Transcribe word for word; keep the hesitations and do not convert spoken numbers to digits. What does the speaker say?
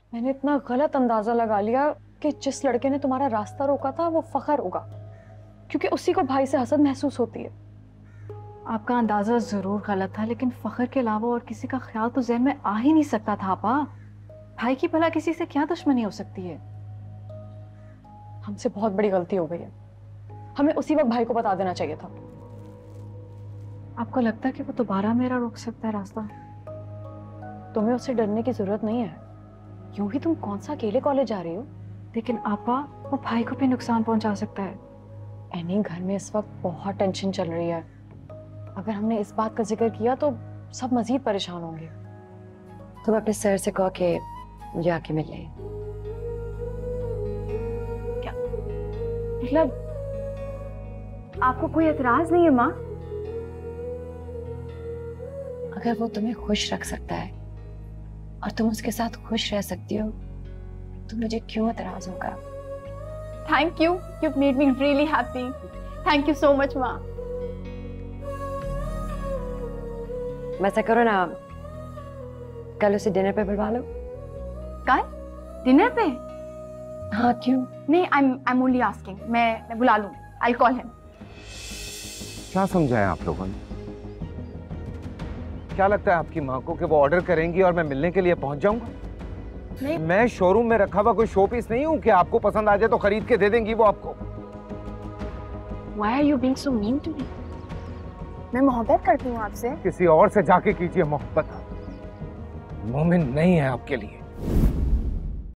मैंने इतना गलत अंदाजा लगा लिया कि जिस लड़के ने तुम्हारा रास्ता रोका था वो फखर होगा, क्योंकि उसी को भाई से हसद महसूस होती है। आपका अंदाजा जरूर गलत था, लेकिन फखर के अलावा और किसी का ख्याल तो ज़हन में आ ही नहीं सकता था। आपा, भाई की भला किसी से क्या दुश्मनी हो सकती है? हमसे बहुत बड़ी गलती हो गई है, हमें उसी वक्त भाई को बता देना चाहिए था। आपको लगता है कि वो दोबारा मेरा रोक सकता है रास्ता? तुम्हें उससे डरने की जरूरत नहीं है, यूं ही तुम कौन सा अकेले कॉलेज जा रही हो। लेकिन आपा, वो भाई को भी नुकसान पहुंचा सकता है। एनी, घर में इस वक्त बहुत टेंशन चल रही है, अगर हमने इस बात का जिक्र किया तो सब मजीद परेशान होंगे। तुम अपने सर से कहो कि मुझे आके मिल ले। क्या मतलब, आपको कोई एतराज नहीं है माँ? अगर वो तुम्हें खुश रख सकता है और तुम उसके साथ खुश रह सकती हो तो मुझे क्यों एतराज होगा। Thank you, you made me really happy. Thank you so much माँ। वैसा करो ना, कल उसे डिनर पे बुलवा लो। कल डिनर पे? हाँ, क्यों? नहीं, I am I am only asking. मैं मैं बुला लूंगी, आई कॉल हिम। क्या समझाया आप लोगों ने? क्या लगता है आपकी माँ को कि वो ऑर्डर करेंगी और मैं मिलने के लिए पहुंच जाऊंगा? नहीं, मैं शोरूम में रखा हुआ कोई शो पीस नहीं हूं कि आपको पसंद आ जाए तो खरीद के दे देंगी वो आपको। Why are you being so mean to me? मैं मोहब्बत करती हूँ आपसे। किसी और से जाके कीजिए मोहब्बत, मोमिन नहीं है आपके लिए।